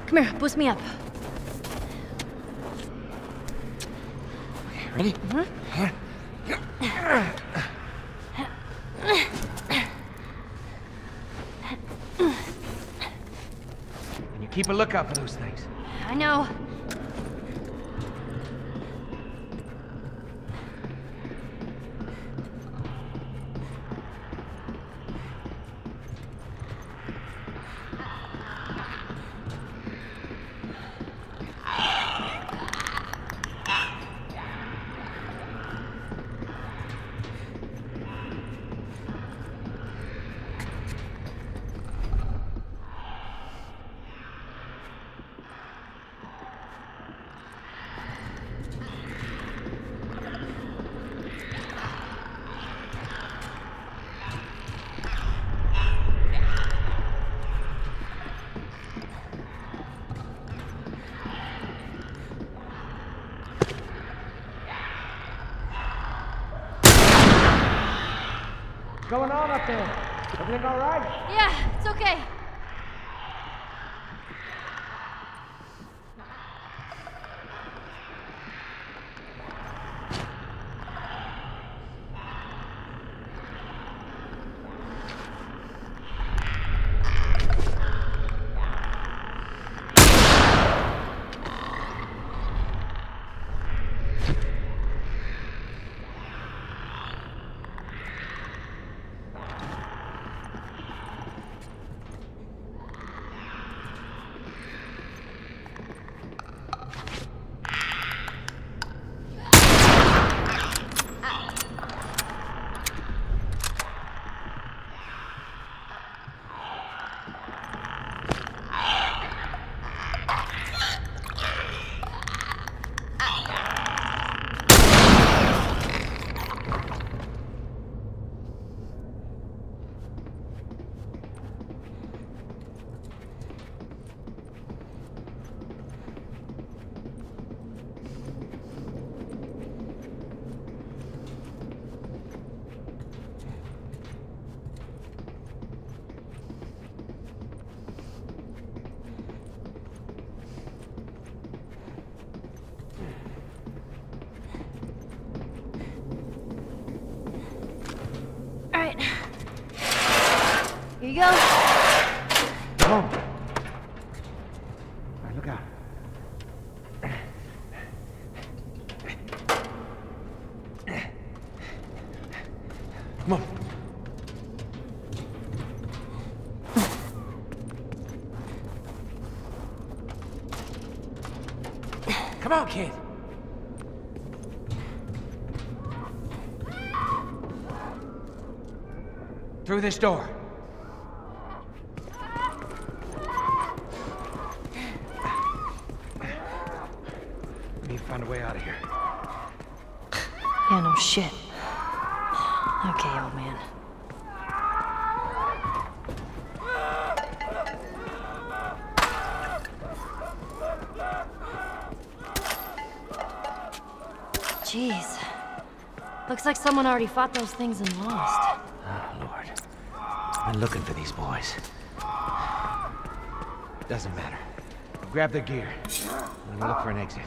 Come here, boost me up. Okay, ready? And you keep a lookout for those things. I know. What's going on up there? Everything all right? Yeah, it's okay. Here you go. Come on. All right, look out. Come on. Come on, kid. Through this door. We need to find a way out of here. Yeah, no shit. Okay, old man. Jeez. Looks like someone already fought those things and lost. Oh, Lord. I've been looking for these boys. Doesn't matter. Grab their gear. I'm gonna look for an exit.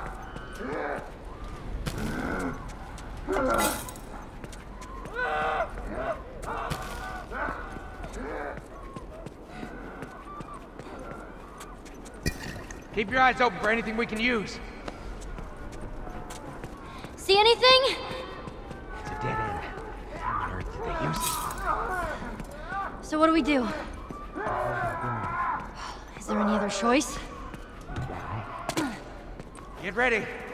Keep your eyes open for anything we can use. See anything? It's a dead end. How on earth did they use it? So what do we do? Is there any other choice? Get ready.